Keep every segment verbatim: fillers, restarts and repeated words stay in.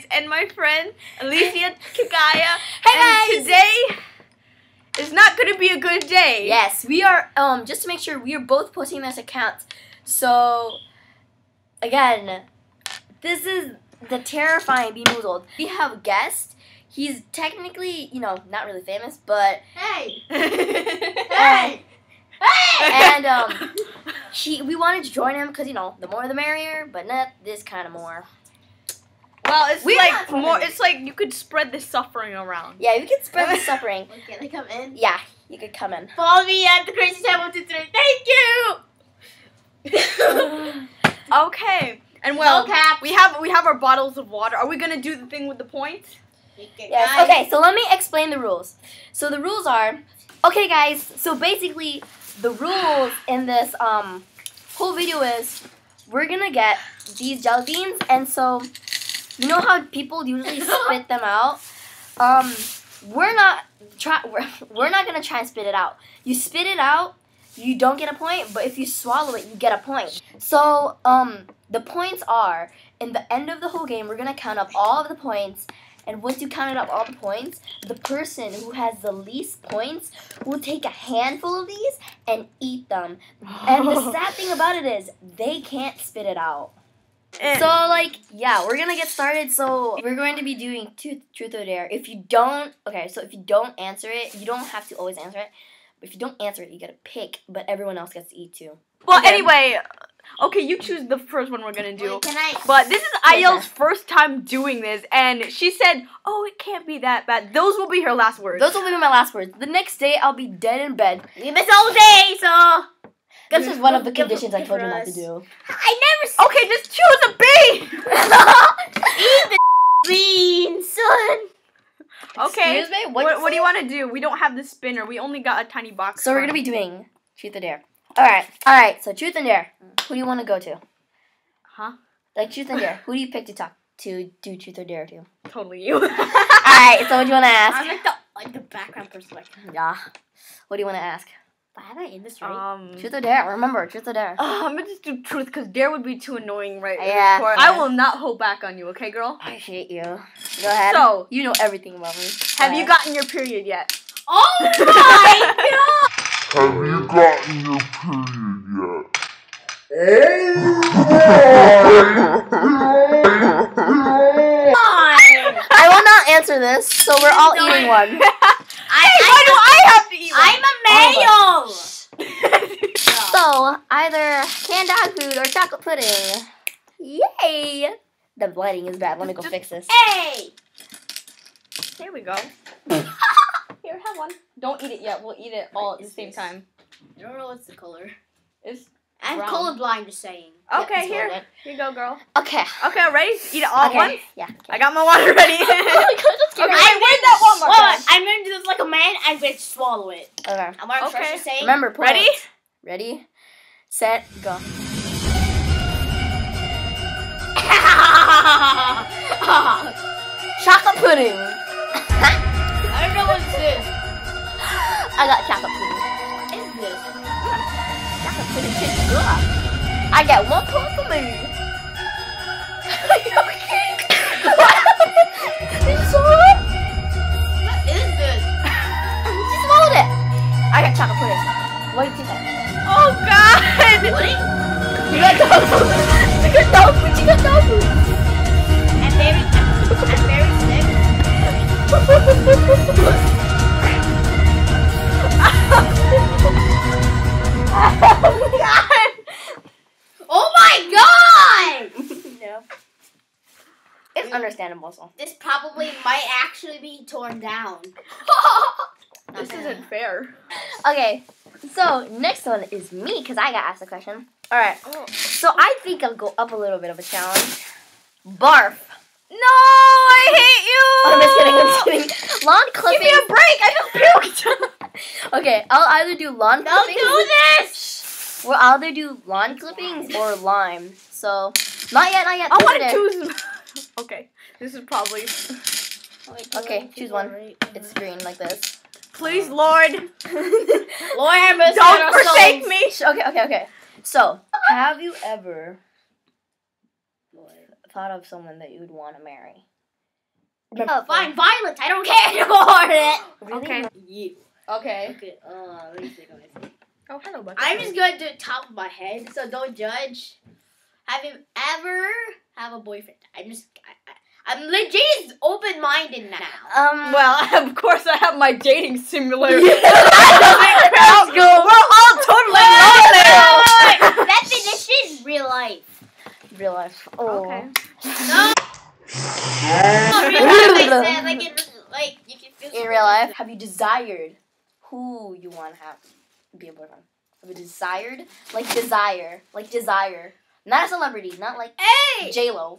and my friend Alicia Kagaya. Hey and guys! Today is not going to be a good day. Yes, we are, um, just to make sure, we are both posting this account. So, again, this is the terrifying Boozled. We have a guest. He's technically, you know, not really famous, but... Hey! Hey! Hey! And, um, he, we wanted to join him because, you know, the more the merrier, but not this kind of more. Well, it's We're like not more. It's like you could spread the suffering around. Yeah, we can spread the suffering. Can I come in? Yeah, you could come in. Follow me at the crazy time one two three. Thank you. Okay, and well, No caps. we have we have our bottles of water. Are we gonna do the thing with the points? Yes. Okay, so let me explain the rules. So the rules are, okay, guys. So basically, the rules in this um whole video is we're gonna get these jelly beans, and so. You know how people usually spit them out? Um, we're not try. We're, we're not gonna try and spit it out. You spit it out, you don't get a point. But if you swallow it, you get a point. So um, the points are in the end of the whole game. We're gonna count up all of the points, and once you counted up all the points, the person who has the least points will take a handful of these and eat them. And the sad thing about it is they can't spit it out. So, like, yeah, we're gonna get started. So, we're going to be doing truth, truth or dare. If you don't, okay, so if you don't answer it, you don't have to always answer it. But if you don't answer it, you gotta pick, but everyone else gets to eat too. Well, okay. anyway, okay, you choose the first one we're gonna do. Wait, can I? But this is Ayel's first time doing this, and she said, "Oh, it can't be that bad." Those will be her last words. Those will be my last words. The next day, I'll be dead in bed. We miss all day, so. This is one of the conditions I told you not to do. I never said. Okay, just choose a bee. Eat the bean, son. Okay. Excuse me? What, What'd you what do you say? want to do? We don't have the spinner. We only got a tiny box. So we're gonna be doing truth or dare. All right, all right. So truth and dare. Who do you want to go to? Huh? Like truth and dare. Who do you pick to talk to do truth or dare to? Totally you. All right. So what do you want to ask? I'm like the like the background person. Like, Yeah. What do you want to ask? have I in this right? Um. Truth or dare. Remember, truth or dare. Uh, I'm gonna just do truth because dare would be too annoying, right? Yeah. I will not hold back on you, okay, girl? I hate you. Go ahead. So, you know everything about me. Go have ahead. you gotten your period yet? Oh my god! Have you gotten your period I will not answer this, so we're all eating one. I, Hey, why do I have to eat one? I'm a male. So, either canned dog food or chocolate pudding. Yay! The lighting is bad. Let me go fix this. Hey! There we go. Here, have one. Don't eat it yet. We'll eat it all at the same time. I don't know what's the color. It's I'm brown. colorblind, just saying. Okay, it's here. golden. Here you go, girl. Okay. Okay, ready? Eat it all okay. at once? Yeah. I got my water ready. Okay, Okay, I'm wait, where's that one more Swallow time? it. I'm gonna do this like a man. I'm going to swallow it. Okay. I'm wearing Okay. okay. saying. Remember, point. Ready? Ready, set, go. Chocolate pudding. I don't know what this is. I got chocolate pudding. What is this? Chocolate pudding tastes good. I got one point for me. Are you okay? You swallowed it? What is this? She swallowed it. I got chocolate pudding. What do you think? Oh, God. Pudding? You got dog food. You got dog food. You got dog food. I'm very, I'm very sick. Oh my god! No. It's understandable, so. This probably might actually be torn down. This isn't fair. Okay, so next one is me, because I got asked a question. Alright, so I think I'll go up a little bit of a challenge. Barf. No, I hate you. I'm just kidding, I'm just kidding. Lawn clippings. Give me a break. I just puked. Okay, I'll either do lawn Don't clippings. do this! We'll either do lawn clippings or lime. So, not yet, not yet. I Over want there. to choose. Okay, this is probably. Okay, choose one. It's green like this. Please, Lord, Lord have mercy on don't our forsake souls. me. Sh- Okay, okay, okay. So, have you ever thought of someone that you would want to marry? Oh, Fine, violence. I don't care anymore. Okay. You. Okay. Okay. Uh, let me think. Let me think. Oh, hello, Bucky. I'm just gonna do it top of my head, so don't judge. Have you ever have a boyfriend? I'm just. I, I, I'm legit open-minded now. Um. Well, of course, I have my dating simulator. Let's go. We're all totally lonely. That's it. This is real life. Real life. Oh. Okay. No. No, real life. I said like in like you can feel. In real life, have you desired who you want to have be a boyfriend? Have you desired, like desire, like desire, not a celebrity, not like Hey. J Lo.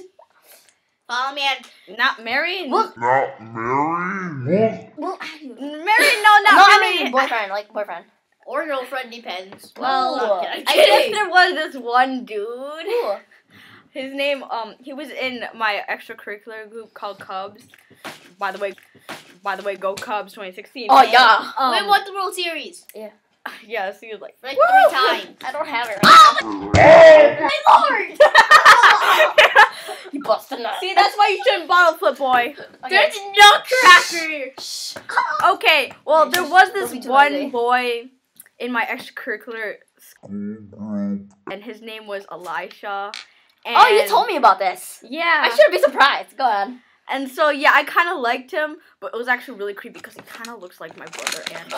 Follow me at. Not married. Well, Not married? well, Married? No, not no, I really. mean boyfriend, like boyfriend. Or girlfriend depends. Well, Ooh. I'm I kidding. guess there was this one dude. Ooh. His name, um, he was in my extracurricular group called Cubs. By the way, by the way, go Cubs twenty sixteen. Oh yeah. Um, we won the World Series yeah, so he was like, like woo! three times. I don't have it right Oh my lord! now. You busted a nut. See, that's why you shouldn't bottle flip, boy. There's nutcracker. Okay, well, there was Don't this be too one noisy. boy in my extracurricular, School group. and his name was Elisha. And Oh, you told me about this. Yeah. I shouldn't be surprised. Go on. And so, yeah, I kind of liked him, but it was actually really creepy because he kind of looks like my brother. And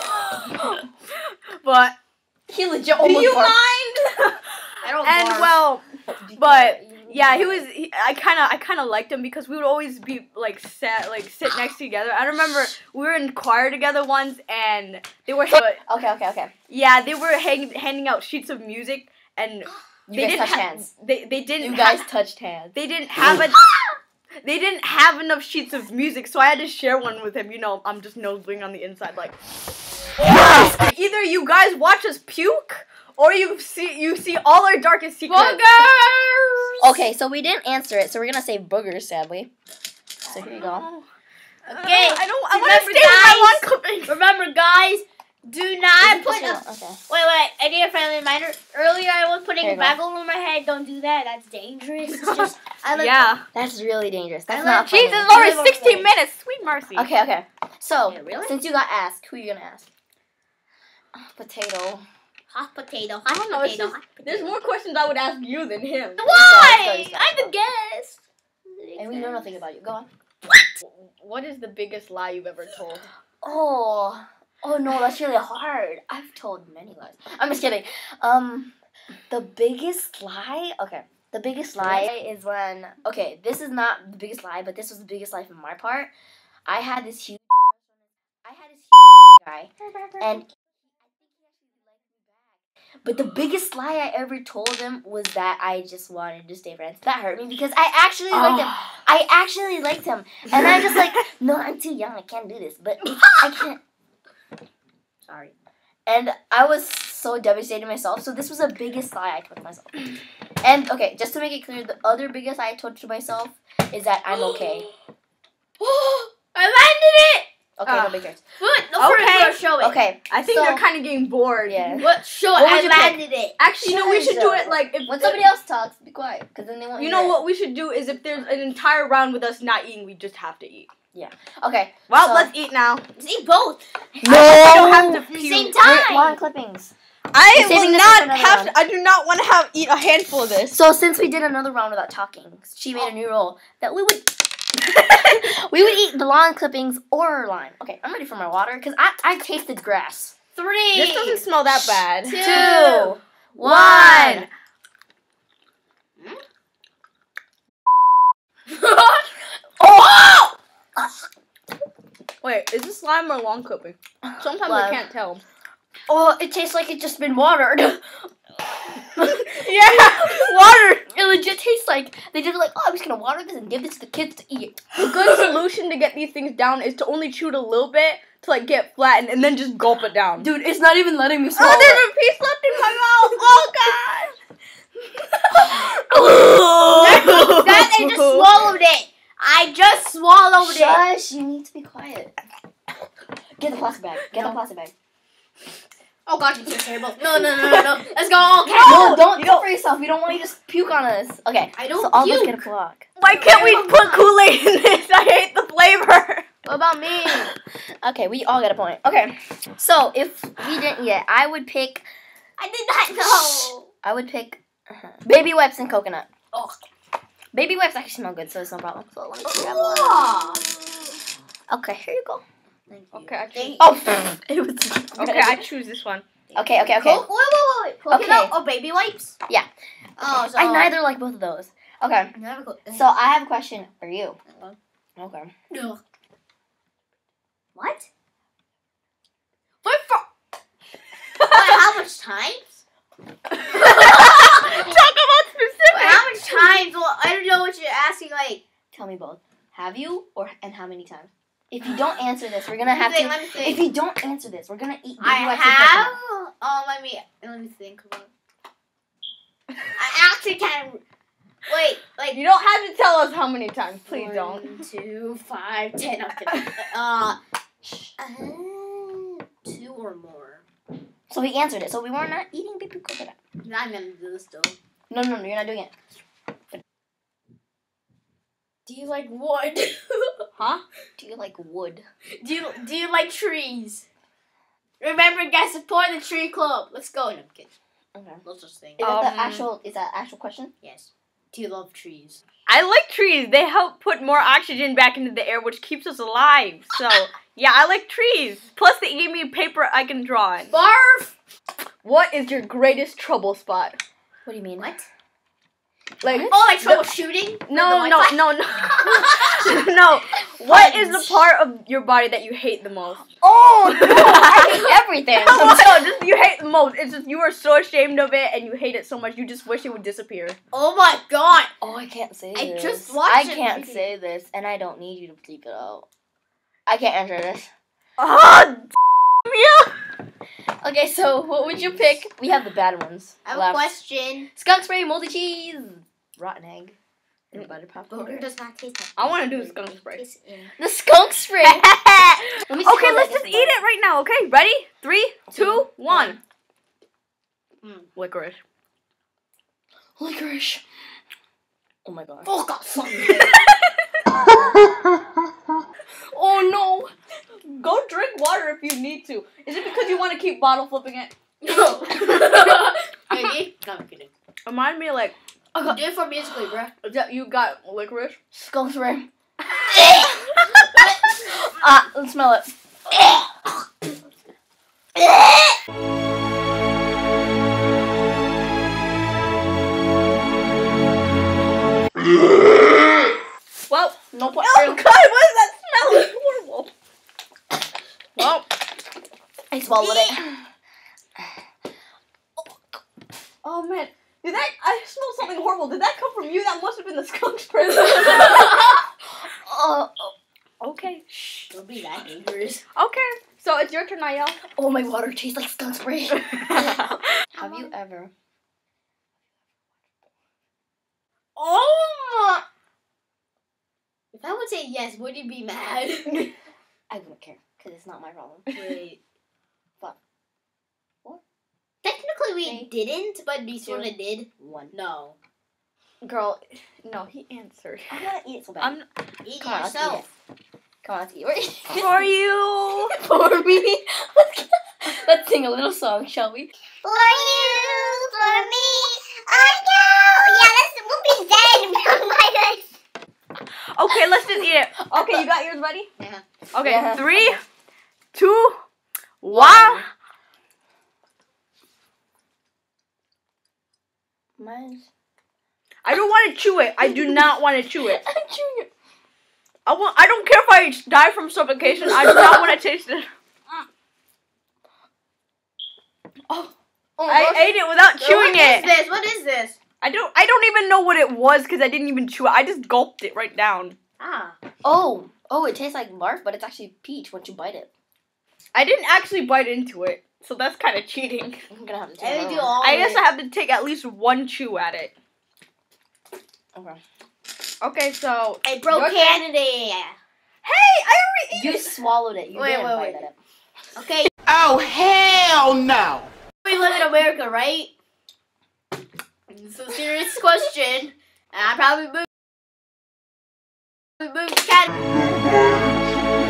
but He legit do almost you barfed. mind? I don't and barf. well, Be but quiet. yeah, he was. He, I kind of, I kind of liked him because we would always be like sat, like sit next to together. I remember we were in choir together once, and they were. But, Okay, okay, okay. yeah, they were hang, handing out sheets of music, and You they guys didn't touched ha- hands. They they didn't. You guys ha- touched hands. they didn't have a. They didn't have enough sheets of music, so I had to share one with him. You know, I'm just nosebleeding on the inside, like. Either you guys watch us puke, or you see you see all our darkest secrets. Boogers. Okay, so we didn't answer it, so we're gonna say boogers, sadly. So here you go. Okay. I don't. I want to Remember, stay with my guys, lawn clipping. Remember, guys, do not put. Okay. A, wait, wait. I need a friendly reminder. Earlier, I was putting Here a you go. bag over my head. Don't do that. That's dangerous. It's just. I like. Yeah. That's really dangerous. That's I not like- funny. Jesus, Lord, Never sixteen played. minutes. Sweet mercy. Okay, okay. So, Yeah, really? since you got asked, who are you gonna ask? Potato. Hot potato. I Hot don't know. It's potato. just, hot potato. there's more questions I would ask you than him. Why? I'm the guest. And we know nothing about you. Go on. What is the biggest lie you've ever told? Oh. Oh no, that's really hard. I've told many lies. I'm just kidding. Um, the biggest lie? Okay. The biggest lie is when, okay, this is not the biggest lie, but this was the biggest lie from my part. I had this huge, I had this huge guy, and but the biggest lie I ever told him was that I just wanted to stay friends. That hurt me because I actually liked him. I actually liked him, and I'm just like, no, I'm too young. I can't do this. But it's, I can't. Sorry. And I was so devastated myself. So this was the biggest lie I told to myself. And okay, just to make it clear, the other biggest lie I told to myself is that I'm okay. I landed it. Okay, Ah. no big deal. Good. No, Okay. okay. Show it. Okay, I think so, they're kind of getting bored. yeah. What? Show What it. would I you pick? landed it. Actually, no, we should do it Sure. like if When somebody else talks, be quiet, because then they won't. You hear know it. what we should do is if there's an entire round with us not eating, we just have to eat. Okay. Well, So- let's eat now. See both. No. I don't have to At the puke. same Wait, time. long clippings. I We're saving will this not for another have. round. To, I do not want to have eat a handful of this. So since we did another round without talking, she made a new rule that we would we would eat the lawn clippings or lime. Okay, I'm ready for my water because I I tasted grass. Three. This doesn't smell that bad. Two. Two, One. Oh! Wait, is this lime or lawn clipping? Sometimes I Lime. can't tell. Oh, it tastes like it just been watered. Yeah, water. It legit tastes like they just like, oh, I'm just gonna water this and give this to the kids to eat. The good solution to get these things down is to only chew it a little bit to like get flattened and then just gulp it down. Dude, it's not even letting me swallow. Oh, there's a piece left in my mouth. Oh god. That I just swallowed it. I just swallowed it. Shush, you need to be quiet. Get the plastic bag. Get the No. plastic bag. Oh gosh, it's terrible. No, no, no, no, no. Let's go. Okay. No, don't you go don't- for yourself. We don't want you to puke on us. Okay. I don't So all of us puke. get a block. Why can't we put Kool-Aid in this? I hate the flavor. What about me? Okay, we all get a point. Okay. So if we didn't yet, I would pick. I did not know. I would pick uh baby wipes and coconut. Oh. Baby wipes actually smell good, so it's no problem. So let me grab one. Oh. Okay, here you go. Thank you. Okay, I choose. Thank Oh, it was. Okay, I choose this one. Okay, okay, okay. Co- wait, wait, wait. Coconut Okay. or baby wipes? Yeah. Oh, so I neither like both of those. Okay. Never go. So I have a question for you. Okay. No. What? What for? Wait, how much times? Talk about specific. Wait, how much times? Well, I don't know what you're asking. Like, Tell me both. Have you or and how many times? If you don't answer this, we're gonna let me have think, to. let me think. If you don't answer this, we're gonna eat. I baby wipes and have. coconut. Oh, let me let me think about. I actually can't. Wait, like You don't have to tell us how many times. Please one, don't. two, five, ten. Okay. Uh, uh, two or more. So we answered it. So we were not eating baby coconut. I'm gonna do this though. No, no, no, you're not doing it. Do you like wood? Huh? Do you like wood? do you do you like trees? Remember, guys, support the tree club. Let's go. No, I'm kidding. Okay. No such thing. Is that Um, the actual? Is that actual question? Yes. Do you love trees? I like trees. They help put more oxygen back into the air, which keeps us alive. So, yeah, I like trees. Plus, they gave me paper I can draw on. Barf. What is your greatest trouble spot? What do you mean? What? Like, Oh, like troubleshooting? no, The no, Wi-Fi? no, no, no. What is the part of your body that you hate the most? Oh no! I hate everything. no, no, just you hate the most. It's just you are so ashamed of it and you hate it so much you just wish it would disappear. Oh my god. Oh, I can't say I this. just watched I it. can't say this, and I don't need you to bleep it out. I can't answer this. Ah, yeah. Okay, so what would you pick? We have the bad ones. I have left. a question. Skunk spray, moldy cheese, rotten egg, and butter popcorn. Booger does not taste like I want to do skunk spray. Taste it. The skunk spray. Let me see Okay, how let's that just is eat it right now. Okay, ready? Three, two, one. Mm. Licorice. Licorice. Oh my god. Oh god, fuck. Oh no. Go drink water if you need to. Is it because you want to keep bottle flipping it? No. Maybe? No, I'm kidding. Remind me, like, Do it for musically, bruh. that you got licorice. Skunk spray. Ah, let's smell it. Well, No point. oh god, what is that smell? It's horrible. Well, I swallowed it. oh man, did that? I smell something horrible. Did that come from you? That must have been the skunk spray. Uh, Okay, shh. Don't be that dangerous. Okay, so it's your turn, Ayel. oh, my water tastes like skunk spray. Have you ever? Oh! If I would say yes, would you be mad? I wouldn't care because it's not my problem. Wait. What? What? Technically, we Three, didn't, but we two, sort of did. One. No. Girl, no, he answered. I'm gonna eat it so bad. I'm Eat Come on, let's eat yourself. Come on, let's eat it. for you. For me. Let's, let's sing a little song, shall we? For you, for me, I know. Yeah, that's we'll be dead. My goodness. Okay, let's just eat it. Okay, you got yours, buddy? Yeah. Okay, Yeah. three, two, one. Mine's. I don't want to chew it. I do not want to chew it. I'm chewing it. I want. I don't care if I die from suffocation. I do not want to taste it. Oh, oh my I gosh. ate it without chewing What is it. this? What is this? I don't. I don't even know what it was because I didn't even chew it. I just gulped it right down. Ah. Oh, oh, it tastes like barf, but it's actually peach once you bite it. I didn't actually bite into it, so that's kind of cheating. I'm gonna have to take Let me another do one. all I of guess it. I have to take at least one chew at it. Okay. Okay, so I broke Your turn. Canada. hey, I already ate You it. swallowed it. You Wait, didn't wait, bite wait. it. Okay. Oh, hell Hell no! We live in America, right? It's a serious question. And I probably moved. moved to Canada.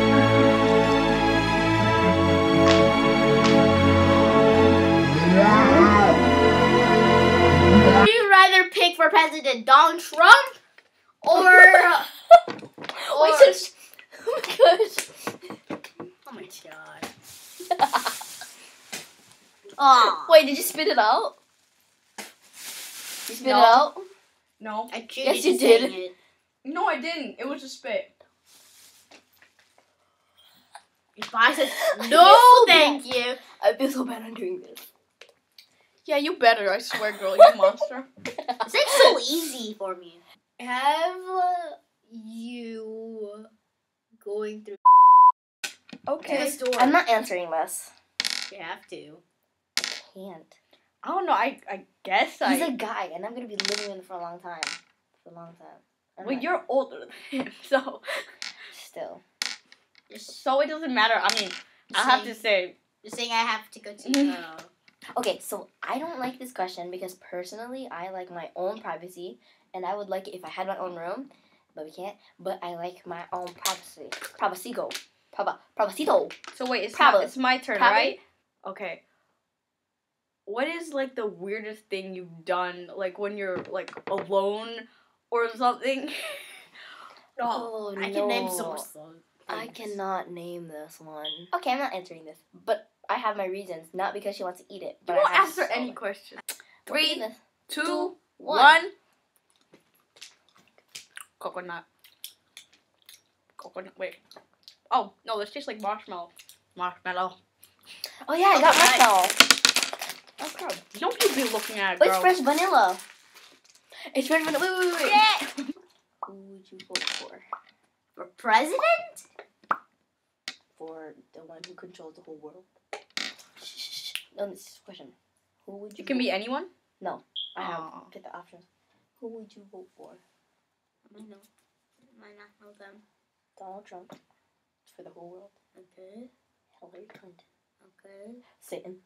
Would you rather pick for president Donald Trump or? or Wait, so oh my gosh. oh my god. Aw. Wait, did you spit it out? You spit No. it out? No. I cheated Yes, you saying did. It. No, I didn't. It was just spit. If I said I no, feel so thank bad. you. I feel so bad on doing this. Yeah, you better. I swear, girl. You monster. It's like so easy for me. Have uh, you going through to the Okay. store? I'm not answering this. You have to. Can't. I don't know. I I guess I. He's a guy, and I'm gonna be living with him for a long time. For a long time. I'm Well, not- you're older than him, so still. Just, so it doesn't matter. I mean, I have to saying, say. just saying I have to go to. Uh, Okay, so I don't like this question because personally, I like my own privacy, and I would like it if I had my own room, but we can't. But I like my own privacy. Privacy-go. Priva- Privacy-go. So wait, it's Probably. not, it's my turn, Probably. right? Okay. What is like the weirdest thing you've done, like when you're like alone or something? Oh, I can name no. some. some I things. cannot name this one. Okay, I'm not answering this, but I have my reasons. Not because she wants to eat it, but You won't I have answer so any much. question. We'll eat Three, this. two, one. one. Coconut. Coconut. Wait. Oh no, this tastes like marshmallow. Marshmallow. Oh yeah, I got Okay. marshmallow. Oh girl, don't you be looking at it, Oh, it's girl. fresh vanilla. It's fresh vanilla. Wait, wait, wait. Yeah. Who would you vote for? For president? For the one who controls the whole world? Shh, shh, shh. No, this is a question. Who would you It can vote be anyone. I have Aw. get the options. Who would you vote for? I know. Might not know them. Donald Trump. For the whole world. Okay. Hillary Clinton. Okay. Satan.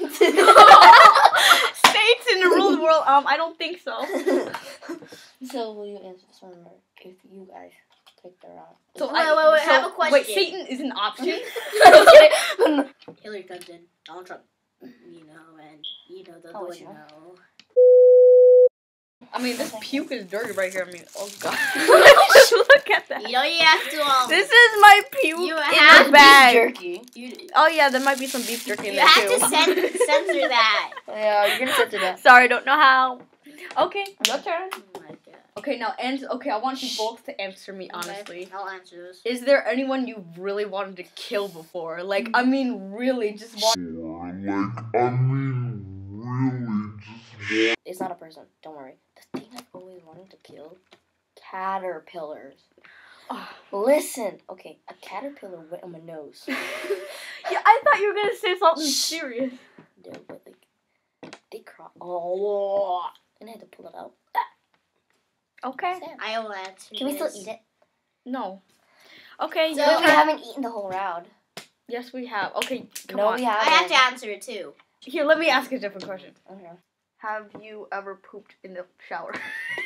Satan rule the world. Um, I don't think so. So will you answer this one or if you guys pick the wrong? So Wait, I, wait, wait, I so- have a question. Wait, Satan is an option. Hillary Clinton, Donald Trump. You know, and you know the Oh, one sure. you know. I mean, this puke is dirty right here. I mean, oh god. Look at that. You know you have to um. This is my puke You in have the bag. jerky. You, Oh yeah, there might be some beef jerky in you there have too. to cen- censor that. Yeah, you're gonna censor that. Sorry, don't know how. Okay, your turn. Oh my god. Okay, now answer. Okay, I want you both to answer me Okay, honestly. I'll answer this. Is there anyone you really wanted to kill before? Like, I mean, really, just want. Or like, I mean, really just It's not a person. Don't worry. The thing I've always wanted to kill: caterpillars. Listen, okay, a caterpillar went on my nose. Yeah, I thought you were gonna say something serious. No, but like they crawl. Oh, and I had to pull it out. Okay. Sad. I will answer. Can we still this. eat it? No. Okay. So- your But we turn. haven't eaten the whole round. Yes, we have. Okay, come no, on. we I haven't. have to answer it too. Here, let me ask a different question. Okay. Have you ever pooped in the shower?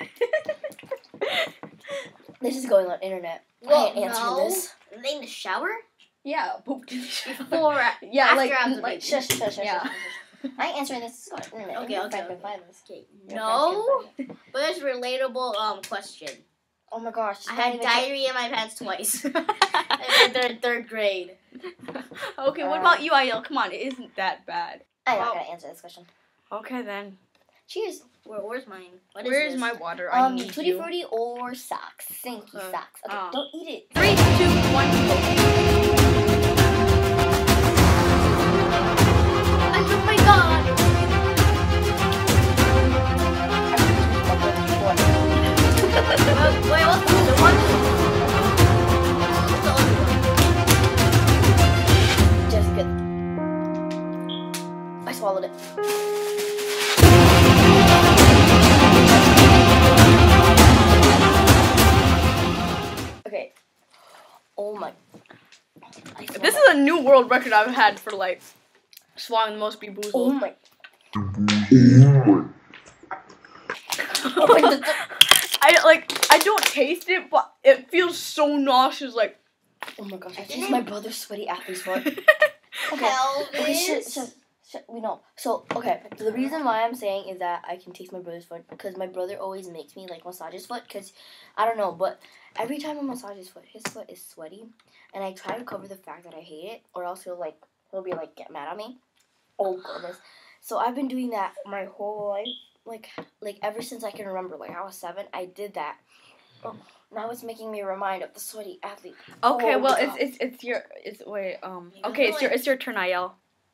This is going on internet. I Well, ain't answering no. this. In the shower? Yeah, pooped in the shower. Before, Yeah, after like, I was a like baby. Shush, shush, shush, Yeah. shush, shush. I ain't answering this. This is going on internet. Okay, Your okay, friend can okay. find this. Okay. Your No, friends can find it. but it's a relatable um question. Oh my gosh. I not had even check- diarrhea in my pants twice. in third, third grade. Okay, what Uh, about you, Ayel? Come on, it isn't that bad. I'm not Well- gonna answer this question. Okay then. Cheers. Where, where's mine? What is Where's this? my water? I Um, need tutti you. frutti or socks. Thank you, Okay. socks. Okay, Oh. don't eat it. Three, two, one, go. Oh my god! Wait, what's the other one? What's the other one? Just good. I swallowed it. Okay. Oh my. I This is a new world record I've had for like Swallowing the most be boozled. Oh my. I like. I don't taste it, but it feels so nauseous. Like. Oh my gosh! I taste my brother's sweaty athlete's foot. Okay. Elvis. Okay. Shit, shit, shit, we know. So okay. The reason why I'm saying is that I can taste my brother's foot because my brother always makes me like massage his foot because I don't know, but every time I massage his foot, his foot is sweaty, and I try to cover the fact that I hate it, or else he'll like he'll be like get mad at me. Oh goodness. So I've been doing that my whole life, like like ever since I can remember. Like I was seven, I did that. Oh, now it's making me remind of the sweaty athlete. Okay, Oh, well God. it's it's it's your it's wait um You okay know it's your it. it's your turn, Ayel.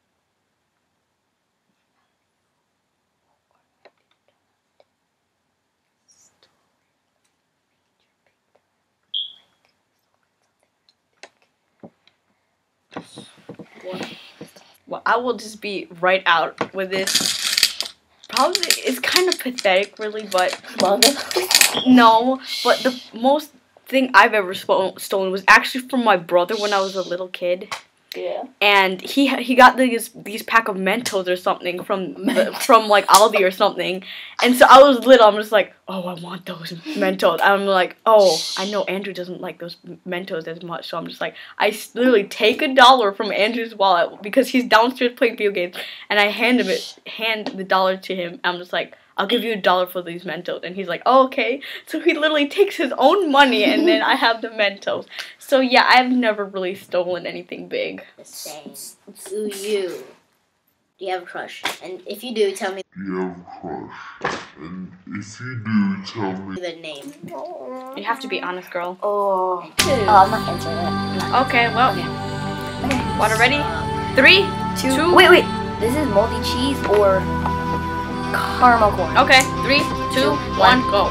Well, I will just be right out with this. Probably it's kind of pathetic, really, but Manga. no. But the most thing I've ever spo- stolen was actually from my brother when I was a little kid. Yeah. And he he got these these pack of Mentos or something from the, from like Aldi or something, and so I was little. I'm just like, oh, I want those Mentos. I'm like, oh, I know Andrew doesn't like those Mentos as much, so I'm just like, I s- literally take a dollar from Andrew's wallet because he's downstairs playing video games, and I hand him it, hand the dollar to him. I'm just like, I'll give you a dollar for these Mentos, and he's like, oh, okay. So he literally takes his own money, and then I have the Mentos. So yeah, I've never really stolen anything big. The same. Do you? Do you have a crush? And if you do, tell me You have a crush. And if you do, tell me. the name. You have to be honest, girl. Oh. Oh, I'm not answering that. Okay, well, Okay. water ready? Three, Two. two. Wait, wait. This is moldy cheese or caramel corn. Okay, three, two, one, go.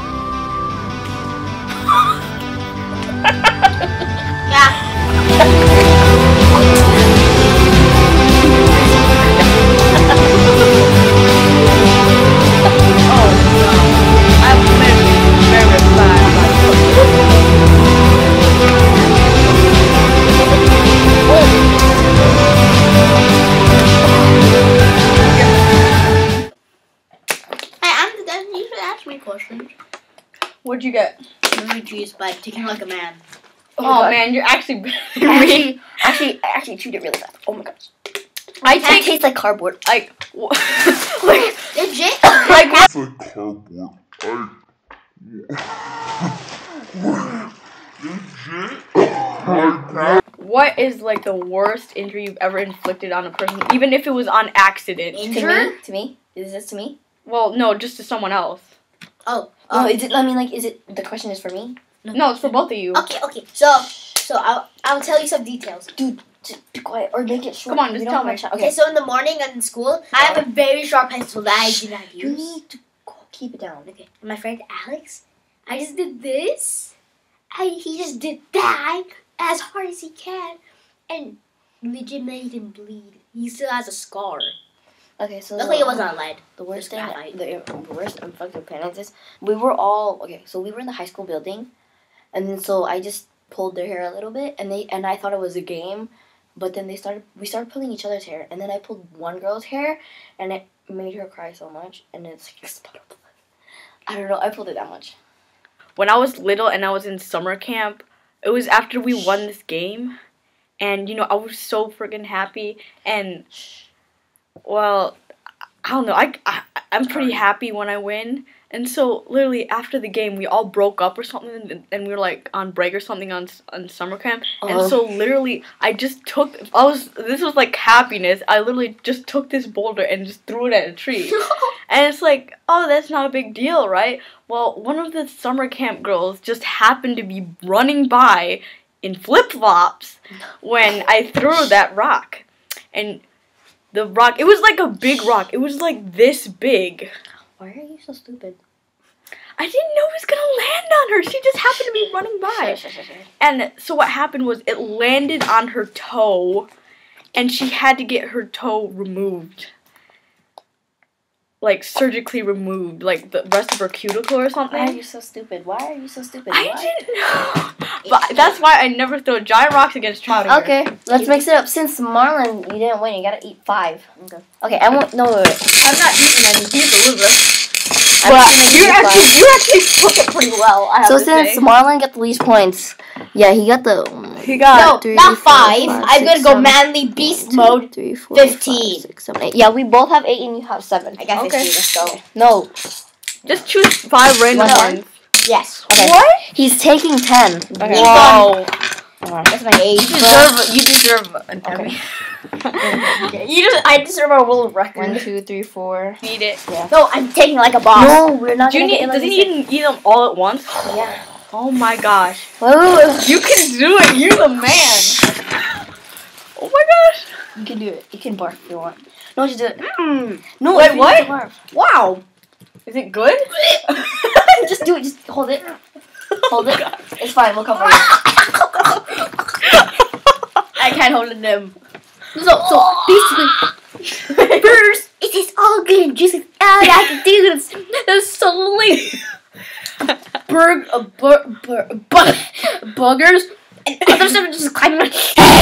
Yeah. I'm literally Hey, I'm done. You should ask me questions. What'd you get? Lemon juice by Ticking Like a Man. Oh, my God. man, you're actually better than I me. actually, actually, I actually chewed it really fast. Oh my gosh. I It take tastes like cardboard. like wh- like Legit? like what? It's like cardboard. I. Legit? What is like the worst injury you've ever inflicted on a person, even if it was on accident? In- To Injure? me? To me? Is this to me? Well, no, just to someone else. Oh. Oh, Oh. is it? I mean, like, is it? The question is for me. No, it's for both of you. Okay, okay. So, so I'll I'll tell you some details. Dude, just be quiet or make it short. Come on, We just don't tell have me. much time. Okay, Okay. so in the morning in school, I have a very sharp pencil that I do not You use. need to go, keep it down. Okay, and my friend Alex, I just did this, and he just did that as hard as he can, and legit made him bleed. He still has a scar. Okay, so Luckily, it wasn't lead. the worst Just thing. graphite. The, the worst and fucked up parents is we were all okay. So we were in the high school building, and then so I just pulled their hair a little bit, and they and I thought it was a game, but then they started we started pulling each other's hair, and then I pulled one girl's hair, and it made her cry so much, and it's like exploded. I don't know. I pulled it that much. When I was little and I was in summer camp, it was after we won this game, and you know I was so freaking happy, and well, I don't know. I, I I'm pretty happy when I win, and so literally after the game we all broke up or something, and, and we were like on break or something on on summer camp, and Uh-huh. so literally I just took I was this was like happiness. I literally just took this boulder and just threw it at a tree. And it's like, oh, that's not a big deal, right? Well, one of the summer camp girls just happened to be running by in flip-flops when I threw that rock. And the rock, it was like a big rock. It was like this big. Why are you so stupid? I didn't know it was going to land on her. She just happened to be running by. Sure, sure, sure, sure. And so what happened was it landed on her toe, and she had to get her toe removed. like surgically removed, like the rest of her cuticle or something. Why are you so stupid? Why are you so stupid? I Why? didn't know. But that's why I never throw giant rocks against Trout. Okay, let's mix it up. Since Marlon, you didn't win, you gotta eat five. Okay. Okay, I won't. No, wait, wait. I'm not eating any. He's a loser. I'm But just gonna you eat actually, five. you actually took it pretty well. I have So to since say. Marlon got the least points, yeah, he got the. He got No, three, not four, five. five, I'm six, gonna go seven, manly beast Two, mode. three, four, fifteen. five, six, seven, eight. Yeah, we both have eight and you have seven. I got Okay. fifteen. Let's go. No. just choose five random One. ones. Yes. Okay. What? He's taking ten. Okay. Whoa. That's my age. You deserve. You deserve an Okay. Okay. You just, I deserve a world record. One, two, three, four. Eat it. No, I'm taking like a boss. No, we're not Do you gonna need? get Does like he need to eat them all at once? Yeah. Oh my gosh. Wait, wait, wait. You can do it. You're the man. Oh my gosh. You can do it. You can barf if you want. No, just do it. Mm. No, Wait, if you what? need to barf. Wow. Is it good? Just do it. Just hold it. Hold it. It's fine. We'll cover it. I can't hold it in. So, so basically, First, it is all good and juicy. Ah, I can do this. That's so late. Burg, uh, bur, bur, bur, buggers and other stuff just climbing. on-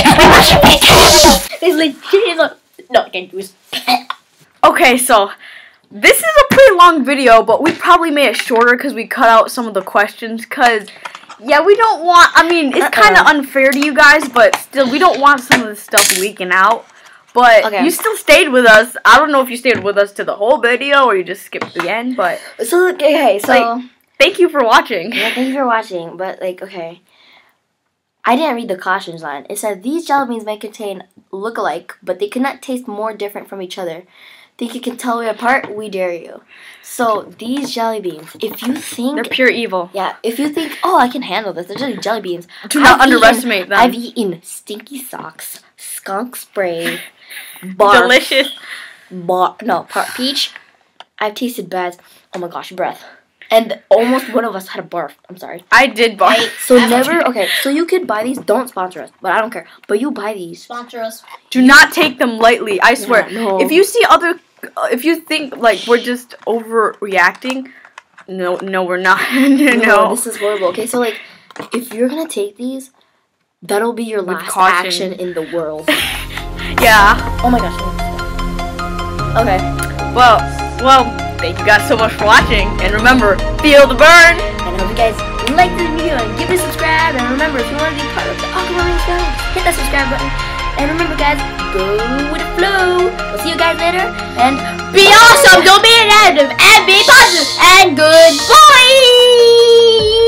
It's legit. Like, no, I can't do this. Okay, so this is a pretty long video, but we probably made it shorter because we cut out some of the questions. Cause yeah, we don't want. I mean, it's kind of unfair to you guys, but still, we don't want some of this stuff leaking out. But Okay. you still stayed with us. I don't know if you stayed with us to the whole video or you just skipped the end, but so okay, so Like- thank you for watching. yeah, thank you for watching. But like, okay, I didn't read the cautions line. It said these jelly beans may contain look-alike, but they cannot taste more different from each other. Think you can tell them apart? We dare you. So these jelly beans, if you think They're pure evil. yeah, if you think, oh, I can handle this, they're just jelly beans. Do not I've underestimate eaten, them. I've eaten stinky socks, skunk spray, barf, Delicious. bar, no, part peach. I've tasted bad. Oh my gosh, breath. And almost one of us had a barf. I'm sorry. I did buy. So never, okay, so you could buy these. Don't sponsor us, but I don't care. But you buy these. Sponsor us. Do not take them lightly. I swear. Yeah, no. If you see other, uh, if you think like we're just overreacting, no, no, we're not. no, No, this is horrible. Okay, so like, if you're gonna take these, that'll be your With last caution. action in the world. Yeah. Oh my gosh. Okay. Well, well. Thank you guys so much for watching, and remember, feel the burn. And I hope you guys like this video and give it a subscribe. And remember, if you want to be part of the Aquamarine show, hit that subscribe button. And remember, guys, go with the flow. We'll see you guys later. And Be awesome. Don't be negative. And be positive. And good boy.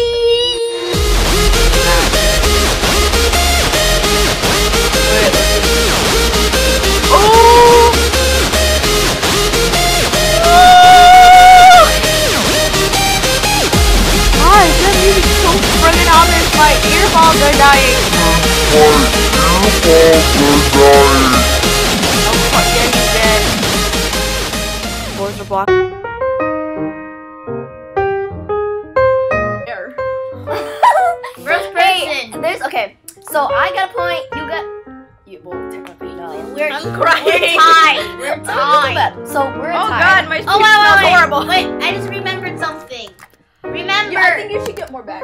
My earballs are dying. Oh, fuck yeah, he's dead. Boys are blocked. First hey, person. there's okay. So I got a point. You got. You well, technically no. We're, I'm we're crying. tied. We're tied. So we're Oh tied. god, my speech Oh, wait, smells wait, wait. horrible. Wait, I just remembered something. Remember. I think you should get more back.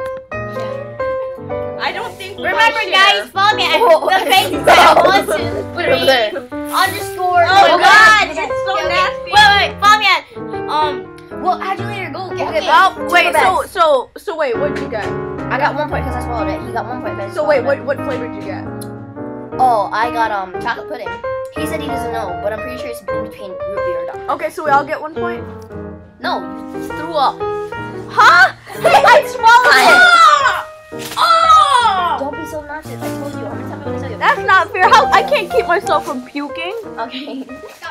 I don't think we Remember, wanna guys, share. follow me at Oh, the okay. page that one, two, Put it over there. three, underscore. Oh okay. god, Okay, it's so okay, okay. nasty. Wait, wait, follow me at um. Well, how'd you later go? Okay, Okay. Well, Two wait, more so so so wait, what'd you get? I got one point because I swallowed it. He got one point because I So wait, swallowed what what flavor did you get? it. Oh, I got um chocolate pudding. He said he doesn't know, but I'm pretty sure it's in between root beer and dark. Okay, so we all get one point. No, you threw up. Huh? I swallowed it. Oh! Don't be so nauseous. I told you. How many times am I gonna tell you? That's not fair. How I can't keep myself from puking. Okay.